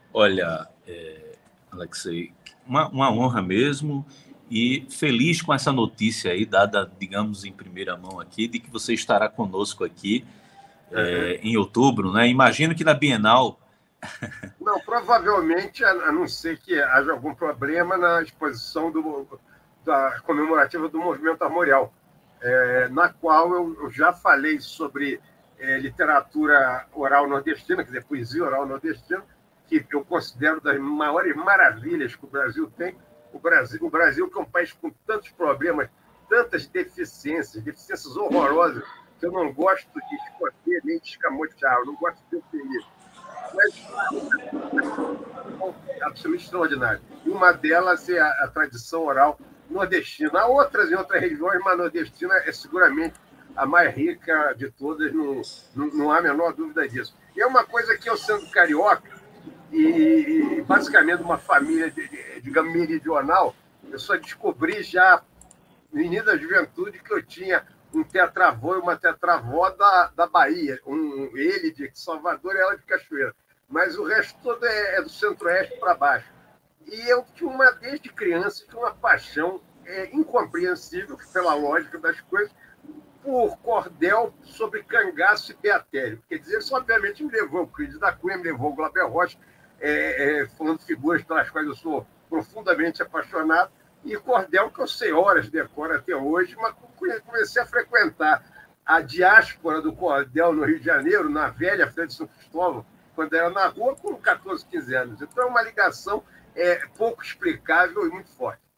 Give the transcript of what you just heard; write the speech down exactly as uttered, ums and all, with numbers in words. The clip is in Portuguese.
Olha, é, Alexei, uma, uma honra mesmo e feliz com essa notícia aí, dada, digamos, em primeira mão aqui, de que você estará conosco aqui Uhum. é, em outubro, né? Imagino que na Bienal. Não, provavelmente, a a não ser que haja algum problema na exposição do, da comemorativa do Movimento Armorial, é, na qual eu, eu já falei sobre é, literatura oral nordestina, quer dizer, poesia oral nordestina, que eu considero das maiores maravilhas que o Brasil tem. O Brasil, o Brasil que é um país com tantos problemas, tantas deficiências, deficiências horrorosas, que eu não gosto de esconder nem de escamotear, eu não gosto de oprimir. Mas absolutamente extraordinário. E uma delas é a, a tradição oral nordestina. Há outras em outras regiões, mas a nordestina é seguramente a mais rica de todas, não, não, não há a menor dúvida disso. E é uma coisa que eu, sendo carioca, e, e basicamente uma família, de, de, digamos, meridional, eu só descobri já no início da juventude que eu tinha um tetravô e uma tetravó da, da Bahia, um, ele de Salvador e ela de Cachoeira. Mas o resto todo é, é do centro-oeste para baixo. E eu tinha uma, desde criança, tinha uma paixão é, incompreensível, pela lógica das coisas, por cordel sobre cangaço e beatério. Quer dizer, isso obviamente me levou, o Cândido da Cunha me levou, o Glauber Rocha, é, é, falando figuras pelas quais eu sou profundamente apaixonado, e cordel que eu sei horas, decoro até hoje, mas comecei a frequentar a diáspora do cordel no Rio de Janeiro, na velha Feira de São Cristóvão, quando era na rua, com catorze, quinze anos. Então é uma ligação é, pouco explicável e muito forte.